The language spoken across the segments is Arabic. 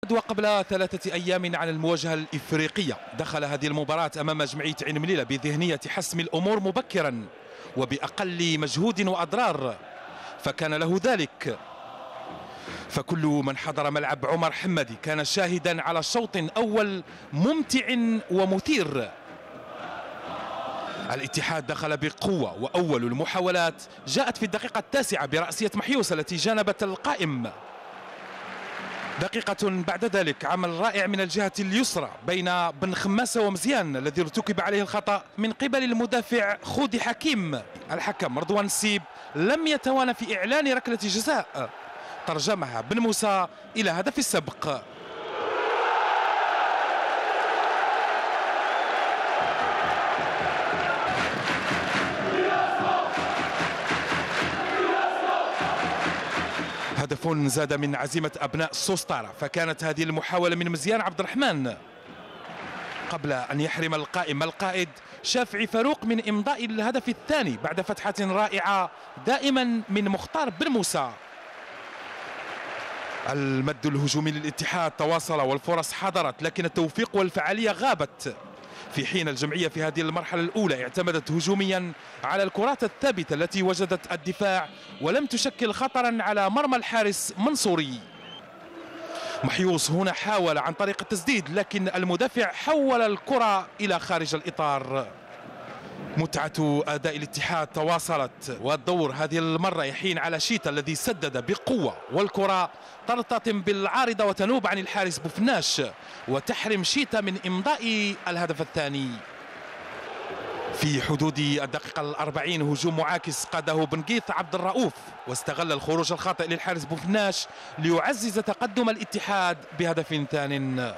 الاتحاد وقبل 3 أيام عن المواجهة الإفريقية دخل هذه المباراة أمام جمعية عين مليلة بذهنية حسم الأمور مبكرا وبأقل مجهود وأضرار، فكان له ذلك. فكل من حضر ملعب عمر حمدي كان شاهدا على شوط أول ممتع ومثير. الاتحاد دخل بقوة، وأول المحاولات جاءت في الدقيقة 9 برأسية محيوس التي جانبت القائم. دقيقة بعد ذلك عمل رائع من الجهة اليسرى بين بن خماسة ومزيان الذي ارتكب عليه الخطأ من قبل المدافع خودي حكيم. الحكم رضوان السيب لم يتوانى في إعلان ركلة جزاء ترجمها بن موسى إلى هدف السبق. هدف زاد من عزيمة أبناء سوستارا، فكانت هذه المحاولة من مزيان عبد الرحمن قبل أن يحرم القائم القائد شافعي فاروق من إمضاء الهدف الثاني بعد فتحة رائعة دائما من مختار بن موسى. المد الهجومي للاتحاد تواصل والفرص حضرت، لكن التوفيق والفعالية غابت، في حين الجمعية في هذه المرحلة الأولى اعتمدت هجوميا على الكرات الثابتة التي وجدت الدفاع ولم تشكل خطرا على مرمى الحارس منصوري. محيوس هنا حاول عن طريق التسديد، لكن المدافع حول الكرة إلى خارج الإطار. متعة أداء الاتحاد تواصلت، والدور هذه المرة يحين على شيتا الذي سدد بقوة، والكرة ترتطم بالعارضة وتنوب عن الحارس بوفناش وتحرم شيتا من إمضاء الهدف الثاني. في حدود الدقيقة 40 هجوم معاكس قاده بنقيث عبد الرؤوف، واستغل الخروج الخاطئ للحارس بوفناش ليعزز تقدم الاتحاد بهدف ثان.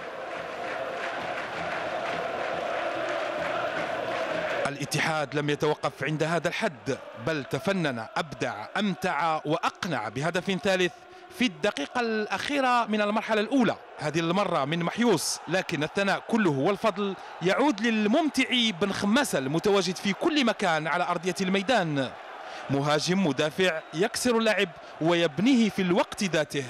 الاتحاد لم يتوقف عند هذا الحد، بل تفنن، أبدع، أمتع وأقنع بهدف ثالث في الدقيقة الأخيرة من المرحلة الأولى، هذه المرة من محيوس، لكن الثناء كله والفضل يعود للممتع بن خماسة المتواجد في كل مكان على أرضية الميدان. مهاجم مدافع يكسر اللعب ويبنيه في الوقت ذاته.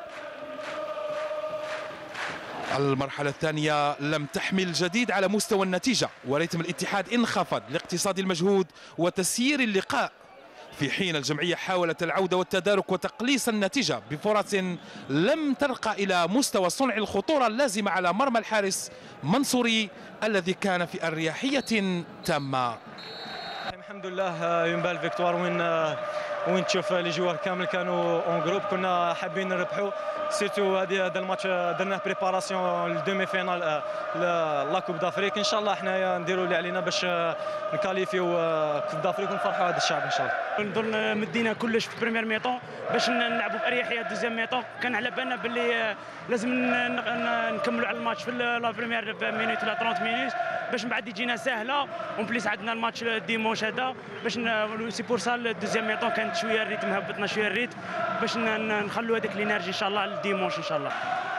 المرحلة الثانية لم تحمل جديد على مستوى النتيجة، وريتم الاتحاد انخفض لاقتصاد المجهود وتسيير اللقاء، في حين الجمعية حاولت العودة والتدارك وتقليص النتيجة بفرص لم ترقى إلى مستوى صنع الخطورة اللازمة على مرمى الحارس منصوري الذي كان في أريحية تامة. الحمد لله يوم بالفيكتوار وين تشوف لي جوار كامل كانوا اون جروب، كنا حابين نربحوا سيرتو هذا الماتش درنا بريباراسيون للدومي فينال لا كوب دافريك. ان شاء الله حنايا نديروا اللي علينا باش نكاليفيو كوب دافريك ونفرحوا هذا الشعب ان شاء الله. نظن مدينا كلش في بريمير ميطون باش نلعبوا باريحيه دوزيام ميطون، كان على بالنا باللي لازم نكملوا على الماتش في لا بريمير مينوت ولا 30 مينوت باش من بعد يجينا سهله، اون بليس عندنا الماتش ديمونش هذا باش سي بور سا الدوزيام ميطون كانت شويه الريتم، هبطنا شويه الريتم باش نخلوا هذيك الانرجي ان شاء الله للديمونش ان شاء الله.